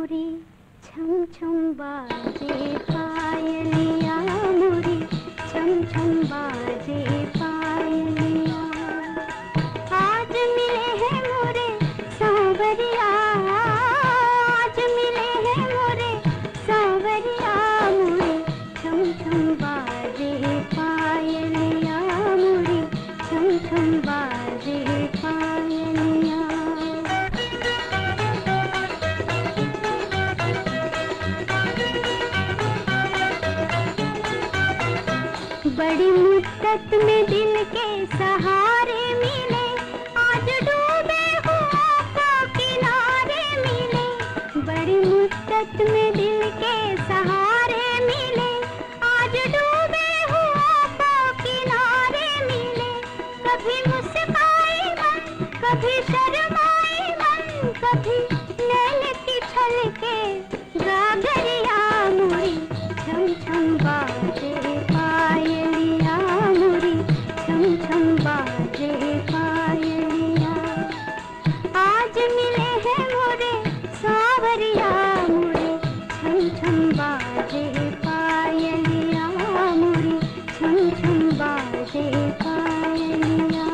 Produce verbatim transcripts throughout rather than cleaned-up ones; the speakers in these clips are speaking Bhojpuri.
मुरी छम छम बाजे पायलिया मुरी छम छम बाजे पायलिया। आज मिले हैं मोरे सांवरिया, आज मिले हैं मोरे सांवरिया मुरी छम छम बाजे पायलिया मुरी छम छम बाजे पायलिया। बड़ी मुद्दत में दिल के सहारे मिले, आज डूबे हुओं को किनारे मिले। बड़ी मुद्दत में दिल के सहारे मिले, आज डूबे हुओं को किनारे मिले। कभी मुस्काई मन, कभी शर्माई मन, कभी नैन की छलके गागरिया मुरी छम छम बाजे पायलिया मुरी छम छम बाजे पायलिया। आज मिले हैं मोरे सांवरिया मुरी छम छम बाजे पायलिया मुरी छम छम बाजे पायलिया।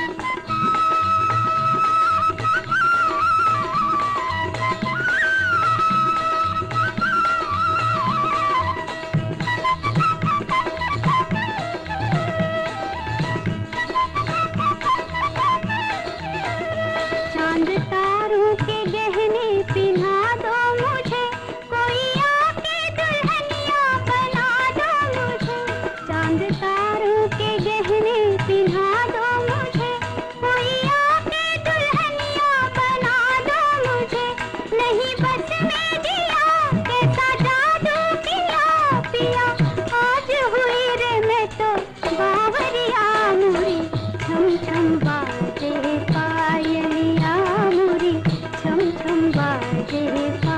चांद तारों के गहने पिन्हा दो मुझे, कोई आके दुल्हनिया बना दो मुझे। चांद तारों के गहने पिन्हा दो मुझे, कोई आके दुल्हनिया बना दो मुझे। नहीं बस में जिया कैसा जादू किया पिया, आज हुई रे मैं तो बावरिया मुरी छम छम बाजे पायलिया मुरी छम छम बाजे।